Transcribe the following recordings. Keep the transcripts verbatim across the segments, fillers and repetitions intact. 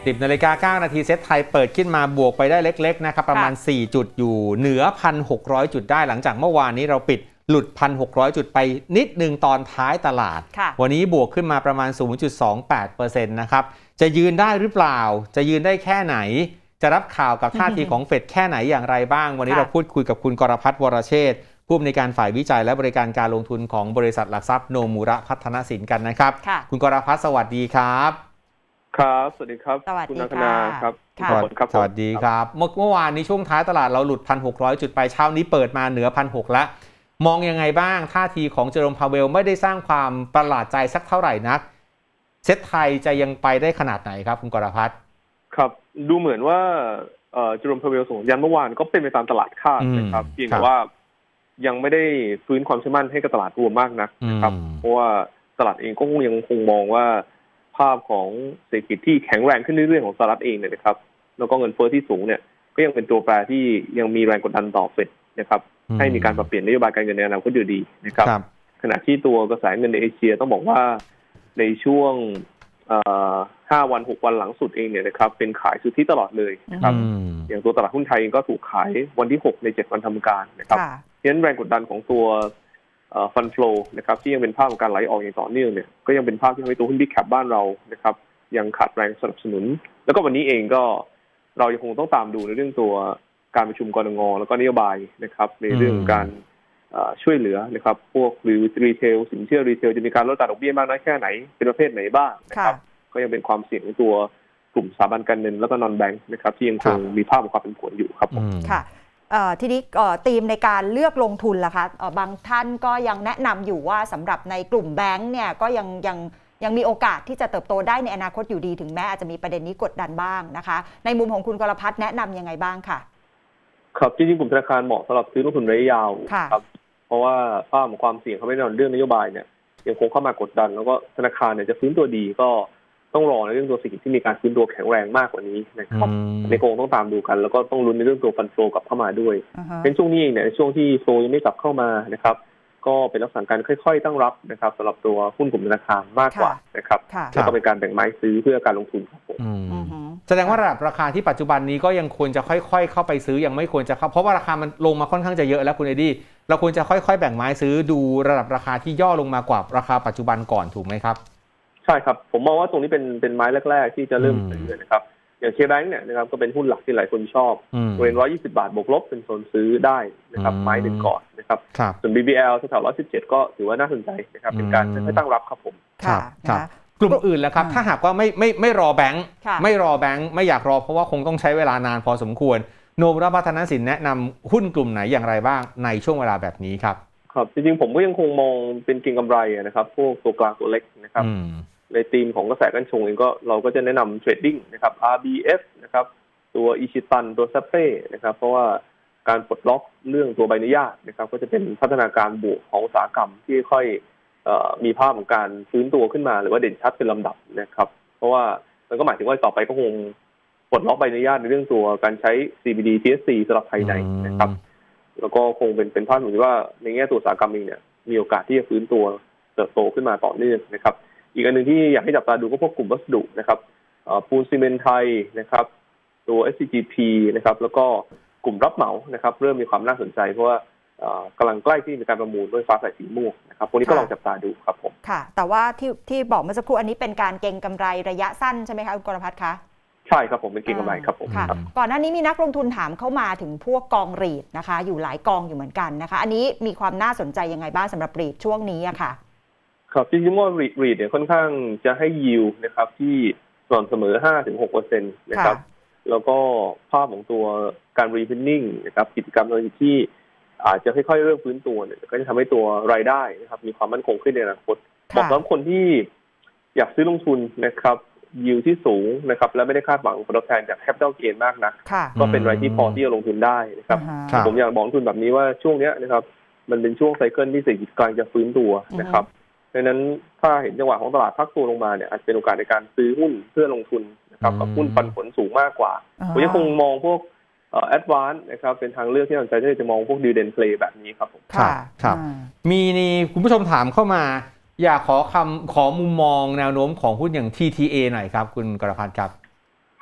สิบนาฬิกาเก้านาทีเซ็ตไทยเปิดขึ้นมาบวกไปได้เล็กๆนะครับประมาณสี่จุดอยู่เหนือ หนึ่งพันหกร้อย จุดได้หลังจากเมื่อวานนี้เราปิดหลุด หนึ่งพันหกร้อย จุดไปนิดนึงตอนท้ายตลาดวันนี้บวกขึ้นมาประมาณ ศูนย์จุดสองแปดเปอร์เซ็นต์ นะครับจะยืนได้หรือเปล่าจะยืนได้แค่ไหนจะรับข่าวกับท่าทีของเฟดแค่ไหนอย่างไรบ้างวันนี้เราพูดคุยกับคุณกรพัฒน์วรเชษฐ์ผู้อำนวยการฝ่ายวิจัยและบริการการลงทุนของบริษัทหลักทรัพย์โนมูระพัฒนสินกันนะครับคุณกรพัฒน์สวัสดีครับครับสวัสดีครับคุณนันทนาครับสวัสดีครับเมื่อวานนี้ช่วงท้ายตลาดเราหลุด หนึ่งพันหกร้อย จุดไปเช้านี้เปิดมาเหนือ หนึ่งพันหกร้อย แล้วมองยังไงบ้างท่าทีของเจอร์โรม พาเวลไม่ได้สร้างความประหลาดใจสักเท่าไหร่นักเซ็ตไทยจะยังไปได้ขนาดไหนครับคุณกรพัฒน์ครับดูเหมือนว่าเจอร์โรม พาเวลส่งสัญญาณเมื่อวานก็เป็นไปตามตลาดคาดนะครับเพียงแต่ว่ายังไม่ได้ฟื้นความเชื่อมั่นให้กับตลาดรวมมากนักนะครับเพราะว่าตลาดเองก็คงยังคงมองว่าภาพของเศรษฐกิจที่แข็งแรงขึ้นเรื่อยๆของสหรัฐเองเนี่ยนะครับแล้วก็เงินเฟ้อที่สูงเนี่ยก็ยังเป็นตัวแปรที่ยังมีแรงกดดันต่อเฟดนะครับให้มีการปรับเปลี่ยนนโยบายการเงินในอนาคตอยู่ดีนะครับขณะที่ตัวกระแสเงินในเอเชียต้องบอกว่าในช่วงห้าวันหกวันหลังสุดเองเนี่ยนะครับเป็นขายสุทธิตลอดเลยนะครับอย่างตัวตลาดหุ้นไทยก็ถูกขายวันที่หกในเจ็ดวันทำการนะครับเพราะฉะนั้นแรงกดดันของตัวฟันโฟลนะครับที่ยังเป็นภาพของการไหลออกอย่างต่อเนื่องเนี่ยก็ยังเป็นภาพที่ทำให้ตัวหุ้นบิ๊กแคปบ้านเรานะครับยังขาดแรงสนับสนุนแล้วก็วันนี้เองก็เรายังคงต้องตามดูในเรื่องตัวการประชุมกรงงแล้วก็นโยบายนะครับในเรื่องการช่วยเหลือนะครับพวกรีเทลสินเชื่อรีเทลจะมีการลดอัตราดอกเบี้ยมากน้อยแค่ไหนเป็นประเภทไหนบ้างนะครับก็ยังเป็นความเสี่ยงของตัวกลุ่มสถาบันการเงินแล้วก็นอนแบงค์นะครับที่ยังคงมีภาพของความเป็นผลอยู่ครับผมค่ะทีนี้ธีมในการเลือกลงทุนล่ะคะบางท่านก็ยังแนะนำอยู่ว่าสำหรับในกลุ่มแบงค์เนี่ยก็ยังยังยังมีโอกาสที่จะเติบโตได้ในอนาคตอยู่ดีถึงแม้อาจจะมีประเด็นนี้กดดันบ้างนะคะในมุมของคุณกรพัฒน์แนะนำยังไงบ้างค่ะครับจริงๆกลุ่มธนาคารเหมาะสำหรับซื้อลงทุนระยะยาวครับเพราะว่าภาพของความเสี่ยงเขาไม่ได้นอนเรื่องนโยบายเนี่ยยังคงเข้ามากดดันแล้วก็ธนาคารเนี่ยจะฟื้นตัวดีก็ต้องรอในเรื่องตัวเศรษฐกิจที่มีการฟื้นตัวแข็งแรงมากกว่านี้นะครับในคงต้องตามดูกันแล้วก็ต้องลุ้นในเรื่องตัวฟันโฟลกลับเข้ามาด้วยเป็นช่วงนี้เองเนี่ยช่วงที่โฟลยังไม่กลับเข้ามานะครับก็เป็นลักษณะการค่อยๆตั้งรับนะครับสำหรับตัวหุ้นกลุ่มธนาคารมากกว่านะครับแล้วก็เป็นการแบ่งไม้ซื้อเพื่อการลงทุนครับผมแสดงว่าระดับราคาที่ปัจจุบันนี้ก็ยังควรจะค่อยๆเข้าไปซื้อยังไม่ควรจะเข้าเพราะว่าราคามันลงมาค่อนข้างจะเยอะแล้วคุณเอดี้เราควรจะค่อยๆแบ่งไม้ซื้อดูระดับราคาที่ย่อลงมากว่าราคาปัจจุบันก่อนถูกไหมครับใช่ครับผมมองว่าตรงนี้เป็นเป็นไม้แรกๆที่จะเริ่มซื้อนะครับอย่างเคแบงค์เนี่ยนะครับก็เป็นหุ้นหลักที่หลายคนชอบบริเวณหนึ่งร้อยยี่สิบบาทบวกลบเป็นโซนซื้อได้นะครับไม้หนึ่งก่อนนะครับส่วน บี บี แอล แถวๆหนึ่งร้อยสิบเจ็ดก็ถือว่าน่าสนใจนะครับเป็นการค่อยๆตั้งรับครับผมครับกลุ่มอื่นแล้วครับถ้าหากว่าไม่ไม่ไม่รอแบงค์ไม่รอแบงค์ไม่อยากรอเพราะว่าคงต้องใช้เวลานานพอสมควรโนมูระพัฒนสินแนะนำหุ้นกลุ่มไหนอย่างไรบ้างในช่วงเวลาแบบนี้ครับครับจริงๆผมก็ยังคงมองเป็นเก็งกำไรนะครับพวกตัวกลางตัวเล็กนะครับในธีมของกระแสกันชงเองก็เราก็จะแนะนำเทรดดิ้งนะครับ อาร์ บี เอฟ นะครับตัวอิชิตันตัวซัปเป้นะครับเพราะว่าการปลดล็อกเรื่องตัวใบอนุญาตนะครับก็จะเป็นพัฒนาการบวกของอุตสาหกรรมที่ค่อยมีภาพของการฟื้นตัวขึ้นมาหรือว่าเด่นชัดเป็นลำดับนะครับเพราะว่ามันก็หมายถึงว่าต่อไปก็คงปลดล็อกใบอนุญาตในเรื่องตัวการใช้ ซี บี ดี ที เอส ซี สำหรับภายในนะครับแล้วก็คงเป็นเป็นภาพเหมือนว่าในแง่ตัวอุตสาหกรรมเองเนี่ยมีโอกาสที่จะฟื้นตัวเติบโตขึ้นมาต่อเนื่องนะครับอีกอันหนึ่งที่อยากให้จับตาดูก็พวกกลุ่มวัสดุนะครับปูนซีเมนต์ไทยนะครับตัว เอส ซี จี พี นะครับแล้วก็กลุ่มรับเหมานะครับเริ่มมีความน่าสนใจเพราะว่ากำลังใกล้ที่มีการประมูลด้วยฟ้าใสสีม่วงนะครับพวกนี้ก็ลองจับตาดูครับผมค่ะแต่ว่าที่ที่บอกเมื่อสักครู่อันนี้เป็นการเก็งกำไรระยะสั้นใช่ไหมคะคุณกรพัฒน์คะใช่ครับผมเป็นเก็งกำไรครับผมก่อนหน้านี้มีนักลงทุนถามเข้ามาถึงพวกกองรีทนะคะอยู่หลายกองอยู่เหมือนกันนะคะอันนี้มีความน่าสนใจยังไงบ้างสำหรับรีทช่วงนี้อะค่ะครับจริงๆว่ารีทเนี่ยค่อนข้างจะให้ยิวนะครับที่สม่ำเสมอ ห้าถึงหกเปอร์เซ็นต์ นะครับแล้วก็ภาพของตัวการรีเพนนิ่งนะครับกิจกรรมอะไรที่อาจจะค่อยๆเริ่มฟื้นตัวเนี่ยก็จะทำให้ตัวรายได้นะครับมีความมั่นคงขึ้นในอนาคตบอกสำหรับคนที่อยากซื้อลงทุนนะครับยิวที่สูงนะครับและไม่ได้คาดหวังผลตอบแทนจากแคปิตอลเกนมากนักก็เป็นรายที่พอที่จะลงทุนได้นะครับผมอยากบอกลงทุนแบบนี้ว่าช่วงนี้นะครับมันเป็นช่วงไซเคิลที่เศรษฐกิจกำลังจะฟื้นตัวนะครับดังนั้นถ้าเห็นจังหวะของตลาดพักตัวลงมาเนี่ยอาจจะเป็นโอกาสในการซื้อหุ้นเพื่อลงทุนนะครับกับหุ้นปันผลสูงมากกว่าผมยังคงมองพวกแอดวานซ์นะครับเป็นทางเลือกที่น่าสนใจที่จะมองพวกดิวเดนเพลย์แบบนี้ครับผมครับครับมีนี่คุณผู้ชมถามเข้ามาอยากขอคำขอมุมมองแนวโน้มของหุ้นอย่าง ที ที เอ หน่อยครับคุณกรพัฒน์ครับ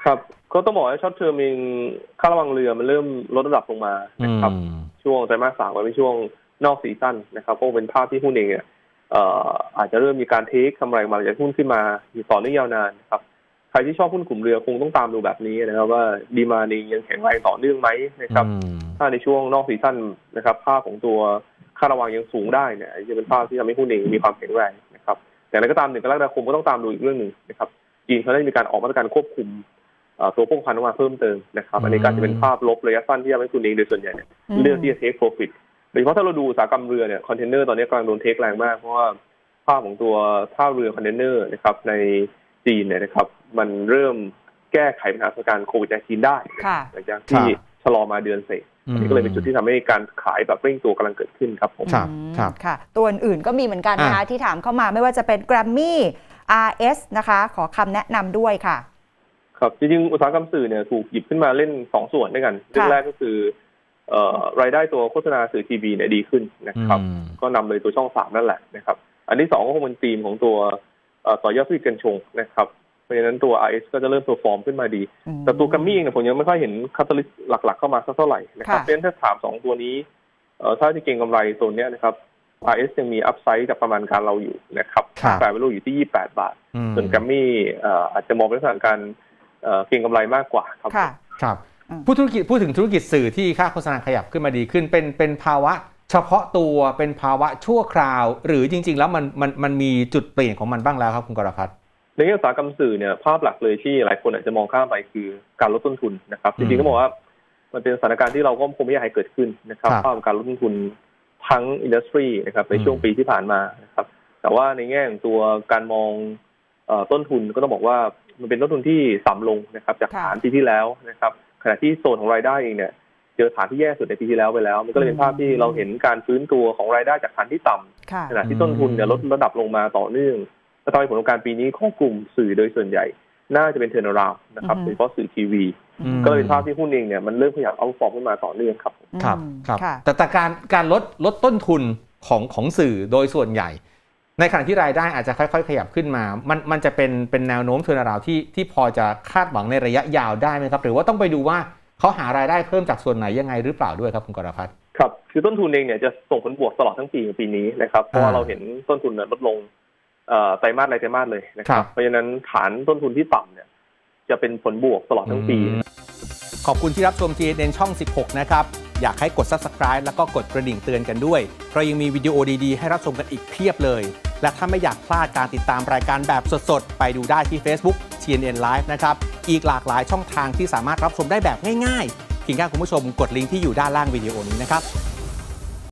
ครับก็ต้องบอกว่าช็อตเทอมเองค่าระวังเรือมันเริ่มลดระดับลงมานะครับช่วงไตรมาสสามไว้เป็นช่วงนอกซีซั่นนะครับก็เป็นภาพที่หุ้นเองเนี่ยอาจจะเริ่มมีการเทคกำไรมาจากหุ้นขึ้นมาอยู่ต่อเนื่องยาวนานครับใครที่ชอบหุ้นกลุ่มเรือคงต้องตามดูแบบนี้นะครับว่าดีมานด์ยังแข็งแรงต่อเนื่องไหมนะครับถ้าในช่วงนอกซีซั่นนะครับภาพของตัวค่าระวังยังสูงได้เนี่ยจะเป็นภาพที่ทำให้หุ้นเองมีความแข็งแรงนะครับแต่อะไรก็ตามหนึ่งกรกฎาคมก็ต้องตามดูอีกเรื่องหนึ่งนะครับจีนเขาได้มีการออกมาตรการควบคุมตัวพวกพันธุ์ออกมาเพิ่มเติมนะครับอันนี้การจะเป็นภาพลบระยะสั้นที่ทำให้คุณเองโดยส่วนใหญ่เนี่ยเลือกที่จะเทคโปรฟิตโดยเฉพาะถ้าเราดูอุตสาหกรรมเรือเนี่ยคอนเทนเนอร์ตอนนี้กำลังโดนเทคแรงมากเพราะว่าภาพของตัวท่าเรือคอนเทนเนอร์นะครับในจีนเนี่ยนะครับมันเริ่มแก้ไขปัญหาสถานการณ์โควิด สิบเก้า ได้หลังจากที่ชะลอมาเดือนเศษอันนี้ก็เลยเป็นจุดที่ทำให้การขายแบบเร่งตัวกำลังเกิดขึ้นครับผมครับครับค่ะตัวอื่นๆก็มีเหมือนกันนะคะที่ถามเข้ามาไม่ว่าจะเป็น Grammy อาร์ เอส นะคะขอคำแนะนำด้วยค่ะครับจริงๆอุตสาหกรรมสื่อเนี่ยถูกหยิบขึ้นมาเล่นสองส่วนด้วยกันเรื่องแรกก็คือรายได้ตัวโฆษณาสื่อทีวีเนี่ยดีขึ้นนะครับก็นำโดยตัวช่องสามนั่นแหละนะครับอันที่สองก็คงเป็นธีมของตัวต่อยอดธุรกิจการชงนะครับเพราะฉะนั้นตัว อาร์ เอส ก็จะเริ่มเพอร์ฟอร์มขึ้นมาดีแต่ตัวกัมมี่เนี่ยผมยังไม่ค่อยเห็นคาตาลิสต์หลักๆเข้ามาสักเท่าไหร่นะครับเพราะฉะนั้นถ้าถามสองตัวนี้ถ้าจะเก็งกำไรตัวนี้นะครับ อาร์ เอส ยังมีอัพไซด์จากประมาณการเราอยู่นะครับแปด value อยู่ที่ยี่สิบแปดบาทส่วนกัมมี่อาจจะมองเป็นสถานการณ์เก็งกำไรมากกว่าครับครับพูดธุรกิจพูดถึงธุรกิจสื่อที่ค่าโฆษณาขยับขึ้นมาดีขึ้นเป็นเป็นภาวะเฉพาะตัวเป็นภาวะชั่วคราวหรือจริงๆแล้วมันมันมันมีจุดเปลี่ยนของมันบ้างแล้วครับคุณกรพัฒน์ในอุตสาหกรรมสื่อเนี่ยภาพหลักเลยที่หลายคนอาจจะมองข้ามไปคือการลดต้นทุนนะครับจริงๆก็บอกว่ามันเป็นสถานการณ์ที่เราก็คงไม่อยากให้เกิดขึ้นนะครับภาพการลดต้นทุนทั้งอินดัสทรีนะครับในช่วงปีที่ผ่านมานะครับแต่ว่าในแง่ของตัวการมองต้นทุนก็ต้องบอกว่ามันเป็นต้นทุนที่ต่ำลงนะครับจากฐานปีที่แล้วนะครับขณะที่โซนของรายได้เองเนี่ยเจอฐานที่แย่สุดในปีที่แล้วไปแล้วมันก็เลยเป็นภาพที่เราเห็นการฟื้นตัวของรายได้จากฐานที่ต่ำขณะที่ต้นทุนเนี่ยลดระดับลงมาต่อเนื่องและตอนผลการปีนี้ของกลุ่มสื่อโดยส่วนใหญ่น่าจะเป็นเทอร์นาราวด์นะครับโดยเฉพาะสื่อทีวีก็เลยเป็นภาพที่หุ้นเองเนี่ยมันเริ่มขยับเอาฟอร์มขึ้นมาต่อเนื่องครับครับครับแต่แต่การการลดลดต้นทุนของของสื่อโดยส่วนใหญ่ในขณะที่รายได้อาจจะค่อยๆขยับขึ้นมามันมันจะเป็นเป็นแนวโน้มเทอร์นาราวด์ที่ที่พอจะคาดหวังในระยะยาวได้ไหมครับหรือว่าต้องไปดูว่าเขาหารายได้เพิ่มจากส่วนไหนยังไงหรือเปล่าด้วยครับคุณกรพัฒน์ครับคือต้นทุนเองเนี่ยจะส่งผลบวกตลอดทั้งปีของปีนี้นะครับเพราะว่าเราเห็นต้นทุนลดลงไตรมาสรายไตรมาสเลยนะครับเพราะฉะนั้นฐานต้นทุนที่ต่ำเนี่ยจะเป็นผลบวกตลอดทั้งปีขอบคุณที่รับชม จี เอ็น เอ็น ช่องสิบหกนะครับอยากให้กด ซับสไครบ์ แล้วก็กดกระดิ่งเตือนกันด้วยเรายังมีวิดีโอดีๆให้รับชมกันอีกเพียบเลยและถ้าไม่อยากพลาดการติดตามรายการแบบสดๆไปดูได้ที่ Facebook ที เอ็น เอ็น Live นะครับอีกหลากหลายช่องทางที่สามารถรับชมได้แบบง่ายๆเพียงแค่คุณผู้ชมกดลิงก์ที่อยู่ด้านล่างวิดีโอนี้นะครับ